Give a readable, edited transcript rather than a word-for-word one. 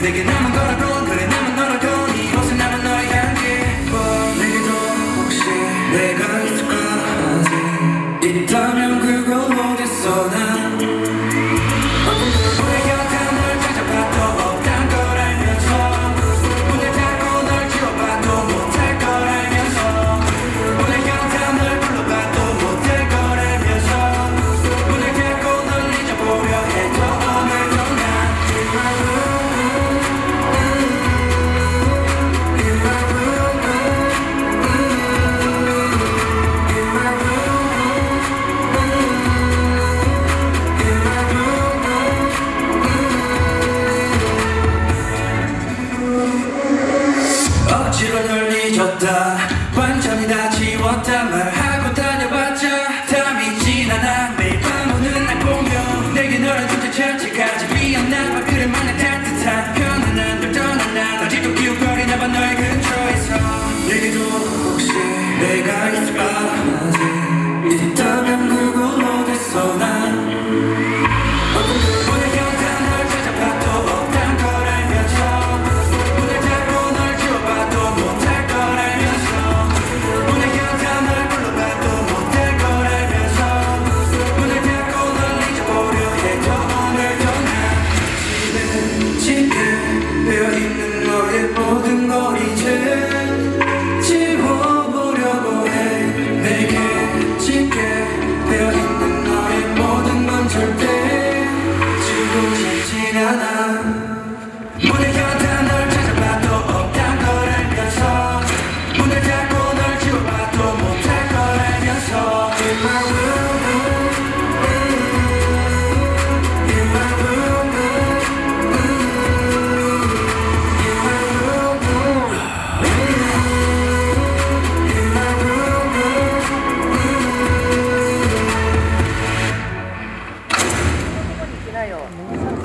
내게 남은 거라곤 그래 남은 너라곤 이곳에 남은 너의 향기 내게도 혹시 내가 있을까 하지 있다면 그걸 어디서 난 우리 곁에 널 찾아봐도 없단 걸 알면서 문을 닫고 널 지워봐도 못할 걸 알면서 우리 곁에 널 불러봐도 못할 걸 알면서 문을 닫고 널 잊어보려 해도 오늘도 난 억지로 널 잊었다 완전히 다 지웠다 말하고 다녀봤자 다 믿진 않아 매일 밤 오는 날 보며 내게 너란 존재 자체까지 미안나 봐 그래만은 따뜻한 편안한 널 떠난 날 아직도 기웃거리나 봐 너의 근처에서 내게도 혹시 내가 있을까 하지 있다면 그건 어딨어 난 오늘 곁에 널 찾아봐도 없단 걸 알면서 문을 닫고 널 지워봐도 못할 걸 알면서 오늘 곁에 널 불러봐도 못할 걸 알면서 문을 닫고 널 잊어보려 해도 오늘도 난 집에 배어있는 너의 모든 걸 이제 지워보려고 해 내게 짙게 배어있는 너의 모든 건 절대 지우고 싶진 않아 문을 곁에 널 찾아봐도 없단 걸 알면서 문을 닫고 널 지워봐도 못할 걸 알면서 In my room, in my room, in my room, in my room. 있나요?